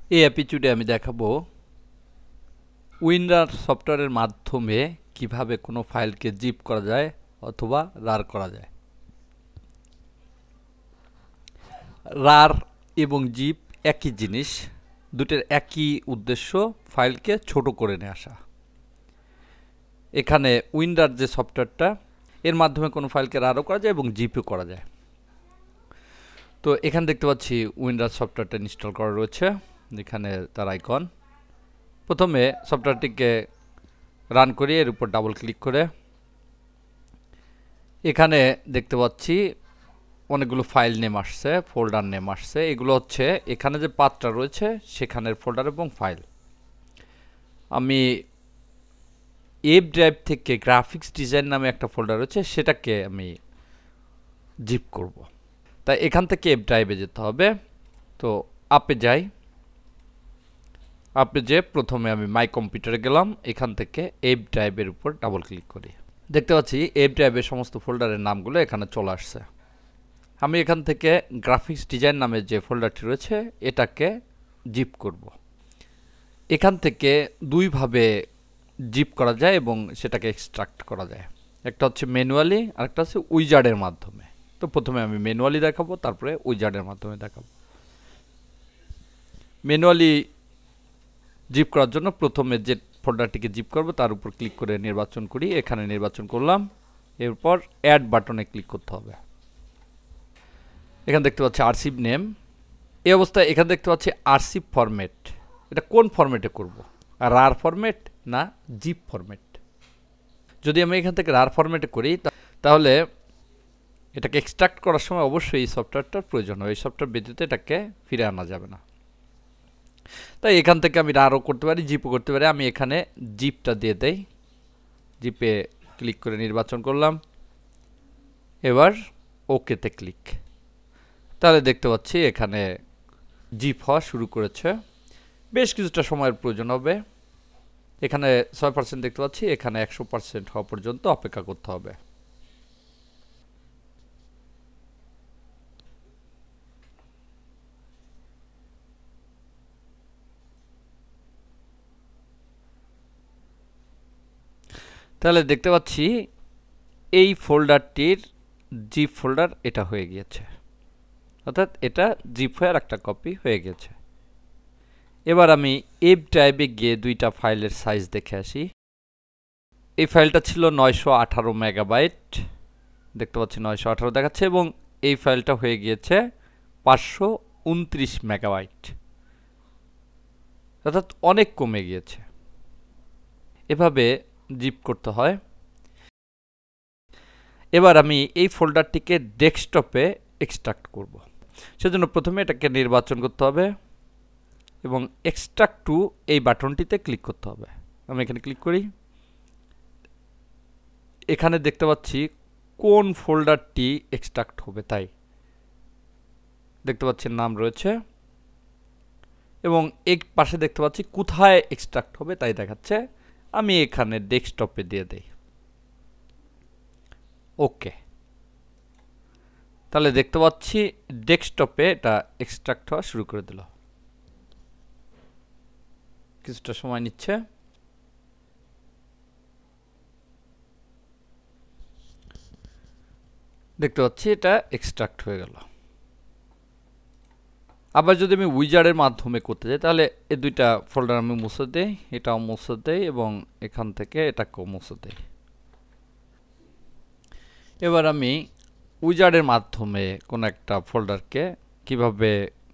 এই এপিসোডে আমি দেখাবো উইন্ডার সফটওয়্যারের মাধ্যমে কিভাবে কোনো ফাইলকে জিপ করা যায় অথবা রার করা যায়। রার এবং জিপ একই জিনিস, দুটের একই উদ্দেশ্য, ফাইলকে ছোট করে নিয়ে আসা। এখানে উইন্ডার যে সফটওয়্যারটা, এর মাধ্যমে কোনো ফাইলকে রারও করা যায় এবং জিপও করা যায়। তো এখানে দেখতে পাচ্ছি উইন্ডার সফটওয়্যারটা ইনস্টল করা রয়েছে, এখানে তার আইকন। প্রথমে সফটওয়্যারটিকে রান করি, এর উপর ডাবল ক্লিক করে এখানে দেখতে পাচ্ছি অনেকগুলো ফাইল নেম আসছে, ফোল্ডার নেম আসছে। এগুলো হচ্ছে এখানে যে পাথটা রয়েছে সেখানের ফোল্ডার এবং ফাইল। আমি এফ ড্রাইভ থেকে গ্রাফিক্স ডিজাইন নামে একটা ফোল্ডার রয়েছে, সেটাকে আমি জিপ করব। তাই এখান থেকে এফ ড্রাইভে যেতে হবে। তো আপে যাই, আপে যে প্রথমে আমি মাই কম্পিউটারে গেলাম, এখান থেকে এফ ড্রাইভের উপর ডাবল ক্লিক করি। দেখতে পাচ্ছি এফ ড্রাইভের সমস্ত ফোল্ডারের নামগুলো এখানে চলে আসছে। আমি এখান থেকে গ্রাফিক্স ডিজাইন নামে যে ফোল্ডারটি রয়েছে এটাকে জিপ করব। এখান থেকে দুইভাবে জিপ করা যায় এবং সেটাকে এক্সট্রাক্ট করা যায়। একটা হচ্ছে ম্যানুয়ালি আর একটা হচ্ছে উইজার্ডের মাধ্যমে। তো প্রথমে আমি ম্যানুয়ালি দেখাবো, তারপরে উইজার্ডের মাধ্যমে দেখাবো। ম্যানুয়ালি জিপ করার জন্য প্রথমে যে ফোল্ডারটিকে জিপ করব তার উপর ক্লিক করে নির্বাচন করি, এখানে নির্বাচন করলাম। এরপর অ্যাড বাটনে ক্লিক করতে হবে। এখানে দেখতে পাচ্ছি আরসিভ নেম। এই অবস্থায় এখানে দেখতে পাচ্ছি আরসিভ ফরম্যাট। এটা কোন ফরম্যাটে করব, রার ফরম্যাট না জিপ ফরম্যাট? যদি আমি এখান থেকে রার ফরম্যাটে করি তাহলে এটাকে এক্সট্রাক্ট করার সময় অবশ্যই এই সফটওয়্যারটার প্রয়োজন হয়। এই সফটওয়্যার ব্যতীত এটাকে ফিরে আনা যাবে না। তাই এখান থেকে আমি রারও করতে পারি, জিপও করতে পারি। আমি এখানে জিপটা দিয়ে দেই, জিপে ক্লিক করে নির্বাচন করলাম। এবার ওকেতে ক্লিক। তাহলে দেখতে পাচ্ছি এখানে জিপ হওয়া শুরু করেছে। বেশ কিছুটা সময়ের প্রয়োজন হবে। এখানে 6% দেখতে পাচ্ছি, এখানে 100% হওয়া পর্যন্ত অপেক্ষা করতে হবে। তাহলে দেখতে পাচ্ছি এই ফোল্ডারটির জিপ ফোল্ডার এটা হয়ে গিয়েছে, অর্থাৎ এটা জিপ হয়ে একটা কপি হয়ে গেছে। এবার আমি এফ ড্রাইভে গিয়ে দুইটা ফাইলের সাইজ দেখে আসি। এই ফাইলটা ছিল 918 মেগাবাইট, দেখতে পাচ্ছি 918 দেখাচ্ছে, এবং এই ফাইলটা হয়ে গিয়েছে 529 মেগাবাইট, অর্থাৎ অনেক কমে গিয়েছে। এভাবে জিপ করতে হয়। এবার আমি এই ফোল্ডারটিকে ডেস্কটপে এক্সট্রাক্ট করব। সেজন্য প্রথমে এটাকে নির্বাচন করতে হবে এবং এক্সট্রাক্ট টু এই বাটনটিতে ক্লিক করতে হবে। আমি এখানে ক্লিক করি। এখানে দেখতে পাচ্ছি কোন ফোল্ডারটি এক্সট্রাক্ট হবে তাই দেখতে পাচ্ছি নাম রয়েছে, এবং এক পাশে দেখতে পাচ্ছি কোথায় এক্সট্রাক্ট হবে তাই দেখাচ্ছে। আমি এখানে ডেস্কটপে দিয়ে দেই। ওকে। তাহলে দেখতে পাচ্ছি ডেস্কটপে এটা এক্সট্রাক্ট হওয়া শুরু করে দিল। কিছুটা সময় নিচ্ছে। দেখতে পাচ্ছি এটা এক্সট্রাক্ট হয়ে গেল। আবার যদি আমি উইজার্ডের মাধ্যমে করতে যাই তাহলে এই দুইটা ফোল্ডার আমি মুছে দেই, এটাও মুছে দেই এবং এখান থেকে এটাকেও মুছে দেই। এবার আমি উইজার্ডের মাধ্যমে কোনো একটা ফোল্ডারকে কিভাবে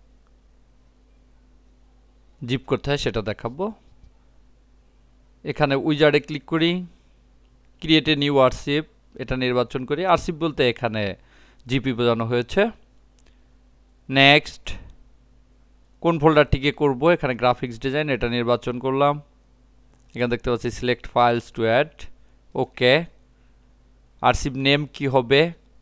জিপ করতে হয় সেটা দেখাবো। এখানে উইজার্ডে ক্লিক করি, ক্রিয়েট এ নিউ আরসিভ, এটা নির্বাচন করি। আরসিভ বলতে এখানে জিপি বোঝানো হয়েছে। নেক্সট, কোন ফোল্ডারটিকে করব, এখানে গ্রাফিক্স ডিজাইন, এটা নির্বাচন করলাম। এখানে দেখতে পাচ্ছি select files to add. Okay. Archive name কি হবে,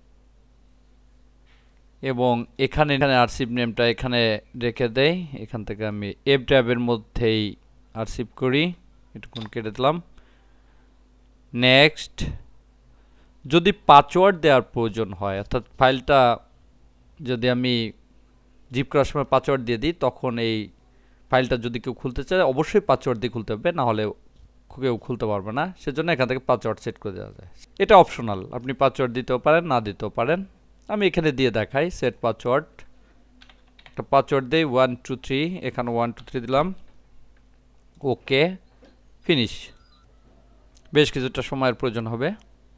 এবং এখানে আরসিভ নেমটা এখানে রেখে দেই। এখান থেকে আমি এফ ড্রাইভের মধ্যেই আরসিভ করি, এটুকুন কেটে দিলাম। নেক্সট, যদি পাসওয়ার্ড দেওয়ার প্রয়োজন হয়, অর্থাৎ ফাইলটা যদি আমি জিপ করার সময় পাসওয়ার্ড দিয়ে দিই তখন এই ফাইলটা যদি কেউ খুলতে চায় অবশ্যই পাসওয়ার্ড দিয়ে খুলতে হবে, না হলে কেউ খুলতে পারবে না। সেজন্য এখান থেকে পাসওয়ার্ড সেট করে দেওয়া যায়। এটা অপশনাল, আপনি পাসওয়ার্ড দিতেও পারেন, না দিতেও পারেন। আমি এখানে দিয়ে দেখাই সেট পাসওয়ার্ড। একটা পাসওয়ার্ড দিই 1 2 3, এখানে 1 2 3 দিলাম, ওকে ফিনিশ। বেশ কিছুটা সময়ের প্রয়োজন হবে।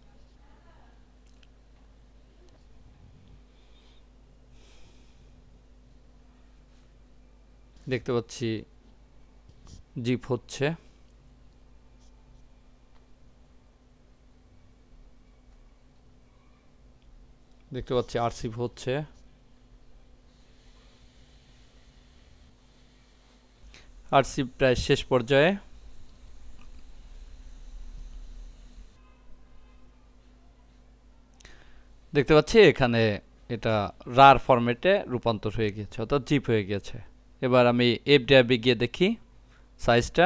দেখতে পাচ্ছি জিপ হচ্ছে। দেখতে পাচ্ছি আরসিভ হচ্ছে। আরসিভ প্রায় শেষ পর্যায়ে। দেখতে পাচ্ছি এখানে এটা রার ফরম্যাটে রূপান্তর হয়ে গিয়েছে, অর্থাৎ জিপ হয়ে গিয়েছে। এবার আমি এফডিআইবি গিয়ে দেখি সাইজটা।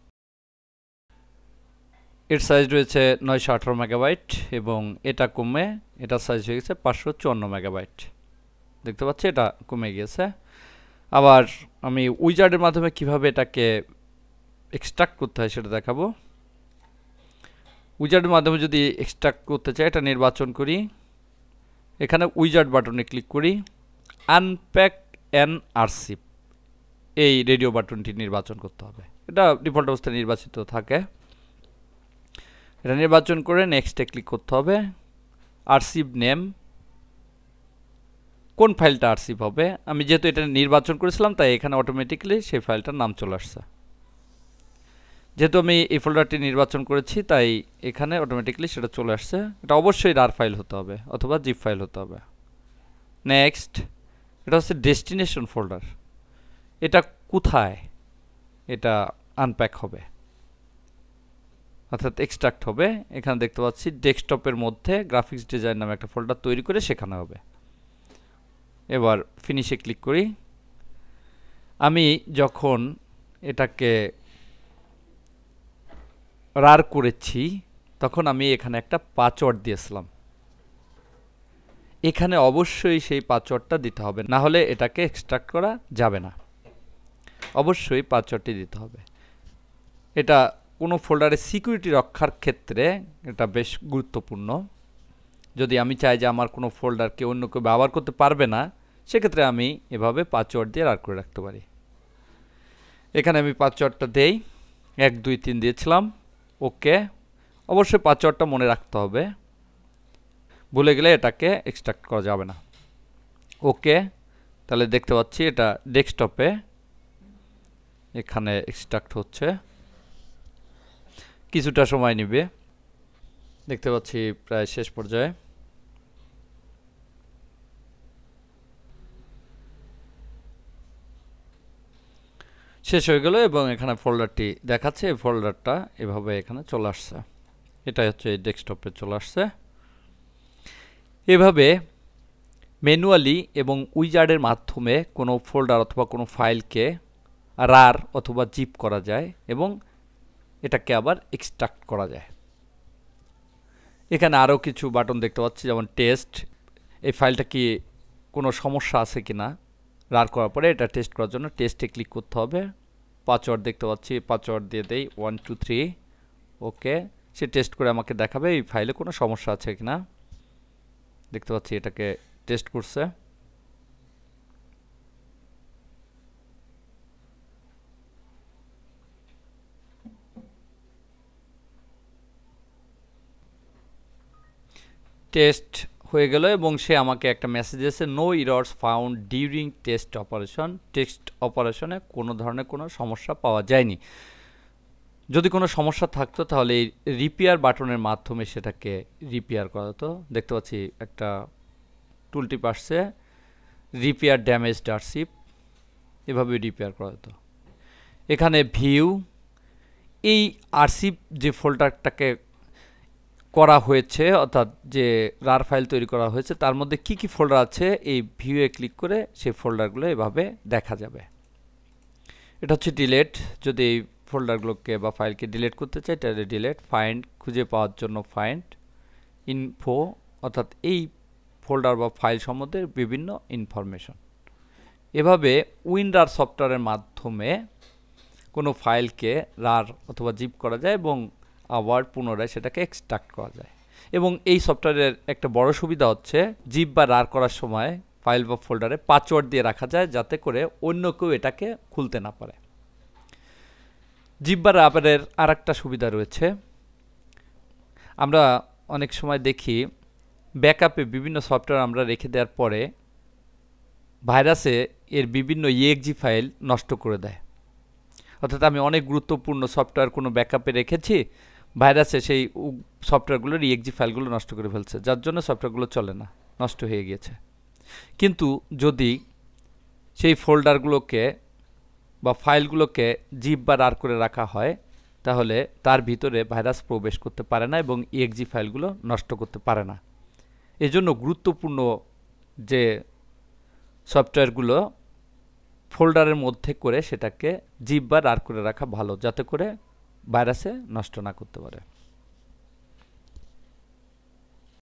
এর সাইজ রয়েছে 918 মেগাবাইট এবং এটা কমে এটা সাইজ হয়ে গেছে 554 মেগাবাইট। দেখতে পাচ্ছি এটা কমে গিয়েছে। আবার আমি উইজার্ডের মাধ্যমে কিভাবে এটাকে এক্সট্রাক্ট করতে হয় সেটা দেখাবো। উইজার্ডের মাধ্যমে যদি এক্সট্রাক্ট করতে চাই, এটা নির্বাচন করি, এখানে উইজার্ড বাটনে ক্লিক করি, আনপ্যাক অ্যান আরসিভ এই রেডিও বাটনটি নির্বাচন করতে হবে। এটা ডিফল্ট অবস্থায় নির্বাচিত থাকে। এটা নির্বাচন করে নেক্সটে ক্লিক করতে হবে। আরসিভ নেম, কোন ফাইলটা আরসিভ হবে, আমি যেহেতু এটা নির্বাচন করেছিলাম তাই এখানে অটোমেটিক্যালি সেই ফাইলটার নাম চলে আসছে। যেহেতু আমি এই ফোল্ডারটি নির্বাচন করেছি তাই এখানে অটোমেটিক্যালি সেটা চলে আসছে। এটা অবশ্যই রার ফাইল হতে হবে অথবা জিপ ফাইল হতে হবে। নেক্সট, এটা হচ্ছে ডেস্টিনেশন ফোল্ডার। এটা কোথায় এটা আনপ্যাক হবে অর্থাৎ এক্সট্রাক্ট হবে, এখানে দেখতে পাচ্ছি ডেস্কটপের মধ্যে গ্রাফিক্স ডিজাইন নামে একটা ফোল্ডার তৈরি করে সেখানে হবে। এবার ফিনিশে ক্লিক করি। আমি যখন এটাকে রার করেছি তখন আমি এখানে একটা পাসওয়ার্ড দিয়েছিলাম, এখানে অবশ্যই সেই পাসওয়ার্ডটা দিতে হবে, না হলে এটাকে এক্সট্রাক্ট করা যাবে না। অবশ্যই পাসওয়ার্ডটি দিতে হবে। এটা কোনো ফোল্ডারে সিকিউরিটি রক্ষার ক্ষেত্রে এটা বেশ গুরুত্বপূর্ণ। যদি আমি চাই যে আমার কোনো ফোল্ডারকে অন্য কেউ ব্যবহার করতে পারবে না, সেক্ষেত্রে আমি এভাবে পাসওয়ার্ড দিয়ে রার করে রাখতে পারি। এখানে আমি পাসওয়ার্ডটা দেই, 1 2 3 দিয়েছিলাম, ওকে। অবশ্যই পাসওয়ার্ডটা মনে রাখতে হবে, ভুলে গেলে এটাকে এক্সট্রাক্ট করা যাবে না। ওকে, তাহলে দেখতে পাচ্ছি এটা ডেস্কটপে এখানে এক্সট্রাক্ট হচ্ছে, কিছুটা সময় নেবে। দেখতে পাচ্ছি প্রায় শেষ পর্যায়ে। শেষ হয়ে গেল এবং এখানে ফোল্ডারটি দেখাচ্ছে, এই ফোল্ডারটা এভাবে এখানে চলে আসছে। এটাই হচ্ছে এই ডেস্কটপে চলে আসছে। এভাবে ম্যানুয়ালি এবং উইজার্ডের মাধ্যমে কোনো ফোল্ডার অথবা কোনো ফাইলকে রার অথবা জিপ করা যায় এবং এটাকে আবার এক্সট্রাক্ট করা যায়। এখানে আরও কিছু বাটন দেখতে পাচ্ছি, যেমন টেস্ট, এই ফাইলটা কি কোনো সমস্যা আছে কিনা রার করার পরে এটা টেস্ট করার জন্য টেস্টে ক্লিক করতে হবে। পাসওয়ার্ড দেখতে পাচ্ছি, পাসওয়ার্ড দিয়ে দেই 1 2 3, ওকে। সে টেস্ট করে আমাকে দেখাবে এই ফাইলে কোনো সমস্যা আছে কিনা। দেখতে পাচ্ছি এটাকে টেস্ট করছে। টেস্ট হয়ে গেল এবং সে আমাকে একটা মেসেজ এসেছে, no errors found during test operation. Test অপারেশনে কোনো ধরনের কোনো সমস্যা পাওয়া যায়নি। যদি কোনো সমস্যা থাকতো তাহলে এই রিপেয়ার বাটনের মাধ্যমে সেটাকে রিপেয়ার করা হতো। দেখতে পাচ্ছি একটা টুলটিপ আসছে, রিপেয়ার ড্যামেজড আরসিভ, এভাবে রিপেয়ার করা হতো। এখানে ভিউ, এই আরসিভ যে ফোল্ডারটাকে করা হয়েছে অর্থাৎ যে রার ফাইল তৈরি করা হয়েছে তার মধ্যে কি কি ফোল্ডার আছে এই ভিউয়ে ক্লিক করে সেই ফোল্ডারগুলো এভাবে দেখা যাবে। এটা হচ্ছে ডিলেট, যদি এই ফোল্ডারগুলোকে বা ফাইলকে ডিলিট করতে চাই তাহলে ডিলিট। ফাইন্ড, খুঁজে পাওয়ার জন্য ফাইন্ড। ইনফো, অর্থাৎ এই ফোল্ডার বা ফাইল সম্বন্ধে বিভিন্ন ইনফরমেশন। এভাবে উইন্ডার সফটওয়্যারের মাধ্যমে কোনো ফাইলকে রার অথবা জিপ করা যায় এবং আবার পুনরায় সেটাকে এক্সট্রাক্ট করা যায়। এবং এই সফটওয়্যারের একটা বড় সুবিধা হচ্ছে জিপ বা রার করার সময় ফাইল বা ফোল্ডারে পাসওয়ার্ড দিয়ে রাখা যায়, যাতে করে অন্য কেউ এটাকে খুলতে না পারে। জিপ বা রারের আর একটা সুবিধা রয়েছে, আমরা অনেক সময় দেখি ব্যাকআপে বিভিন্ন সফটওয়্যার আমরা রেখে দেওয়ার পরে ভাইরাসে এর বিভিন্ন ইএক্সজি ফাইল নষ্ট করে দেয়। অর্থাৎ আমি অনেক গুরুত্বপূর্ণ সফটওয়্যার কোনো ব্যাকআপে রেখেছি, ভাইরাসে সেই সফটওয়্যারগুলোর ইএক্সজি ফাইলগুলো নষ্ট করে ফেলছে, যার জন্য সফটওয়্যারগুলো চলে না, নষ্ট হয়ে গিয়েছে। কিন্তু যদি সেই ফোল্ডারগুলোকে বা ফাইলগুলোকে জিপ বা রার করে রাখা হয়, তাহলে তার ভিতরে ভাইরাস প্রবেশ করতে পারে না এবং ইএক্সজি ফাইলগুলো নষ্ট করতে পারে না। এজন্য গুরুত্বপূর্ণ যে সফটওয়্যারগুলো ফোল্ডারের মধ্যে করে সেটাকে জিপ বা রার করে রাখা ভালো, যাতে করে ভাইরাসে নষ্ট না করতে পারে।